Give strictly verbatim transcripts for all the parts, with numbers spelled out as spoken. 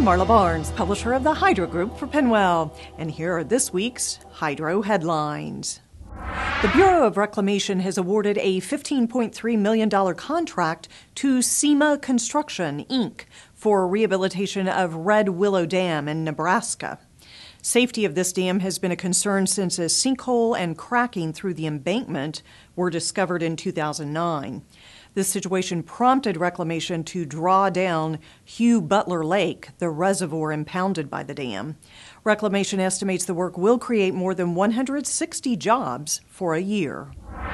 Marla Barnes, publisher of the Hydro Group for Penwell, and here are this week's Hydro headlines. The Bureau of Reclamation has awarded a fifteen point three million dollars contract to SEMA Construction, Incorporated for rehabilitation of Red Willow Dam in Nebraska. Safety of this dam has been a concern since a sinkhole and cracking through the embankment were discovered in two thousand nine. This situation prompted Reclamation to draw down Hugh Butler Lake, the reservoir impounded by the dam. Reclamation estimates the work will create more than one hundred sixty jobs for a year.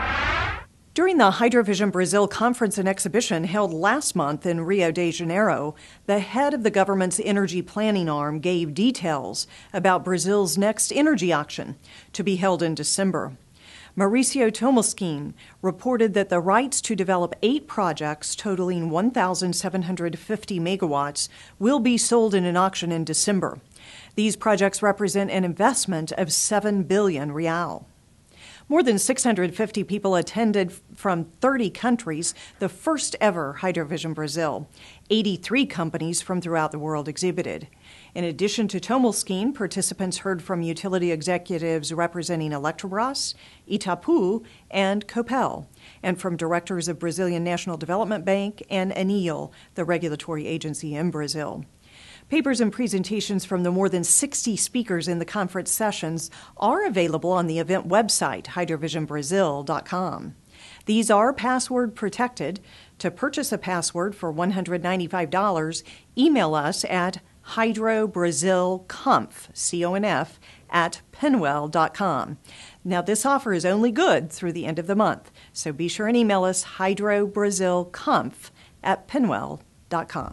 During the Hydrovision Brazil conference and exhibition held last month in Rio de Janeiro, the head of the government's energy planning arm gave details about Brazil's next energy auction, to be held in December. Mauricio Tomolskin reported that the rights to develop eight projects totaling one thousand seven hundred fifty megawatts will be sold in an auction in December. These projects represent an investment of seven billion real. More than six hundred fifty people attended from thirty countries, the first ever Hydrovision Brazil. eighty-three companies from throughout the world exhibited. In addition to Tomolskin, participants heard from utility executives representing Eletrobras, Itapu, and Copel, and from directors of Brazilian National Development Bank and ANEEL, the regulatory agency in Brazil. Papers and presentations from the more than sixty speakers in the conference sessions are available on the event website, hydrovision brazil dot com. These are password protected. To purchase a password for one hundred ninety-five dollars, email us at hydrobrazilconf, C O N F, at penwell dot com. Now, this offer is only good through the end of the month, so be sure and email us hydrobrazilconf at penwell dot com.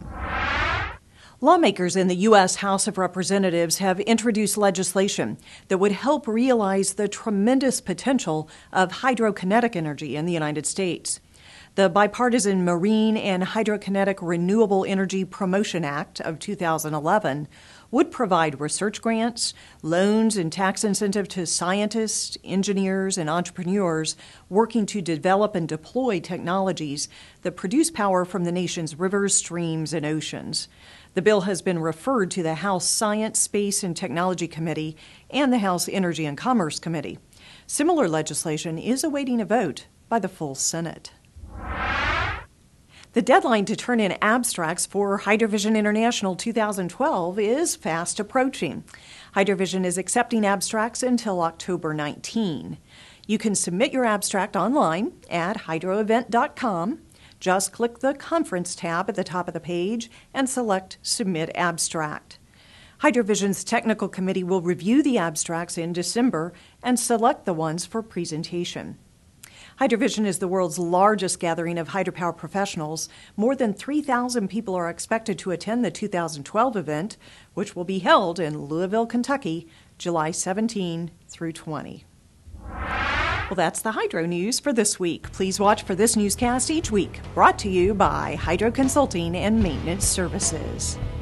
Lawmakers in the U S House of Representatives have introduced legislation that would help realize the tremendous potential of hydrokinetic energy in the United States. The bipartisan Marine and Hydrokinetic Renewable Energy Promotion Act of two thousand eleven would provide research grants, loans, and tax incentive to scientists, engineers, and entrepreneurs working to develop and deploy technologies that produce power from the nation's rivers, streams, and oceans. The bill has been referred to the House Science, Space, and Technology Committee and the House Energy and Commerce Committee. Similar legislation is awaiting a vote by the full Senate. The deadline to turn in abstracts for Hydrovision International two thousand twelve is fast approaching. Hydrovision is accepting abstracts until October nineteenth. You can submit your abstract online at hydro event dot com. Just click the Conference tab at the top of the page and select Submit Abstract. Hydrovision's technical committee will review the abstracts in December and select the ones for presentation. Hydrovision is the world's largest gathering of hydropower professionals. More than three thousand people are expected to attend the two thousand twelve event, which will be held in Louisville, Kentucky, July seventeenth through twentieth. Well, that's the Hydro News for this week. Please watch for this newscast each week, brought to you by Hydro Consulting and Maintenance Services.